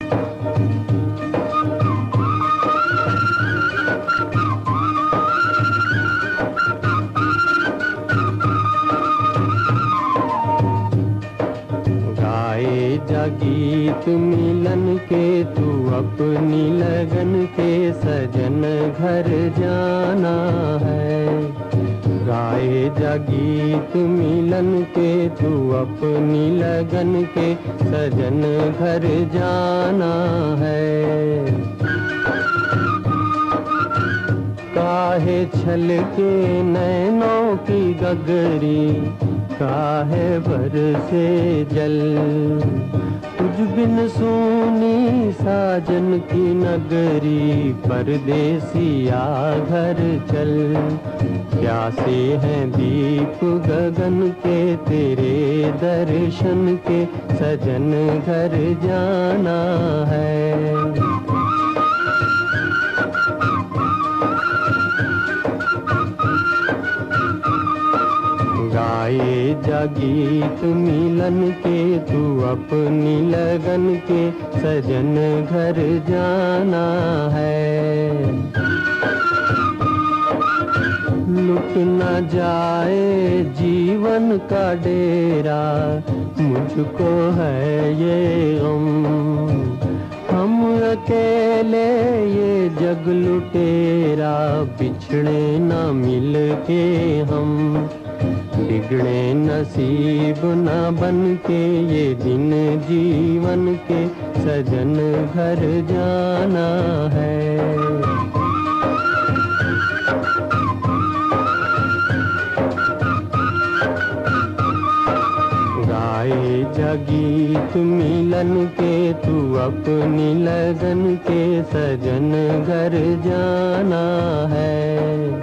जा गीत मिलन के तू अपनी लगन के सजन घर जाना है। गाए जा गीत मिलन के तू अपनी लगन के सजन घर जाना है। काहे छल के नैनों की गगरी, काहे बरसे जल, तुझ बिन सूनी साजन की नगरी, परदेसिया घर चल। प्यासे हैं दीप गगन के तेरे दर्शन के, सजन घर जाना है। गाए जा गीत मिलन के तू अपनी लगन के, सजन घर जाना है। लुट न जाए जीवन का डेरा, मुझको है ये गम। हम अकेले ये जग लुटेरा, बिछड़े न मिल के हम। बिगड़े नसीब न बन के ये दिन जीवन के, सजन घर जाना है। गाए जा गीत मिलन के तू अपनी लगन के, सजन घर जाना है।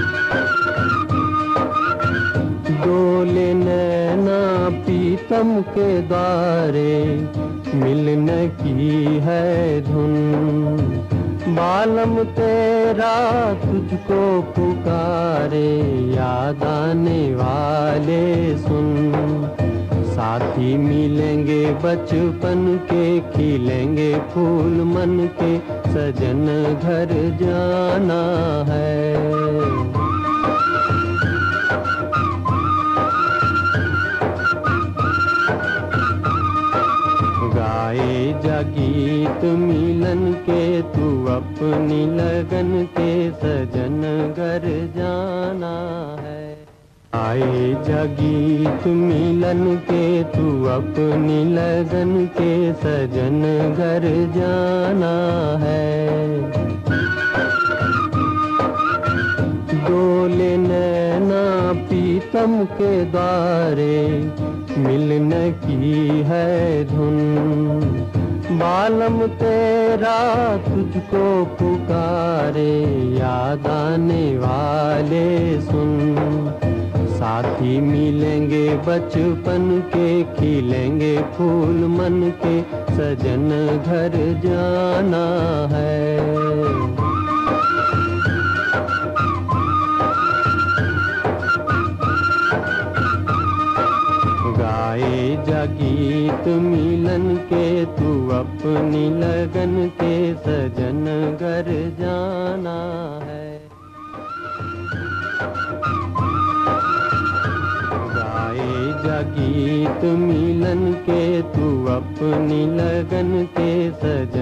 डोले नैना पीतम के द्वारे, मिलने की है धुन। बालम तेरा तुझको पुकारे, याद आने वाले सुन। साथी मिलेंगे बचपन के, खिलेंगे फूल मन के, सजन घर जाना है। गाए जा गीत मिलन के तू अपनी लगन के, सजन घर जाना है। आए जा गीत मिलन के तू अपनी लगन के, सजन घर जाना है। डोले नैना पीतम के द्वारे, मिलने की है धुन। बालम तेरा तुझको पुकारे, याद आने वाले सुन। साथी मिलेंगे बचपन के, खिलेंगे फूल मन के, सजन घर जाना है। गाए जा गीत मिलन के तू अपनी लगन के, सजन घर जाना है। गाए जा गीत मिलन के तू अपनी लगन के, सजन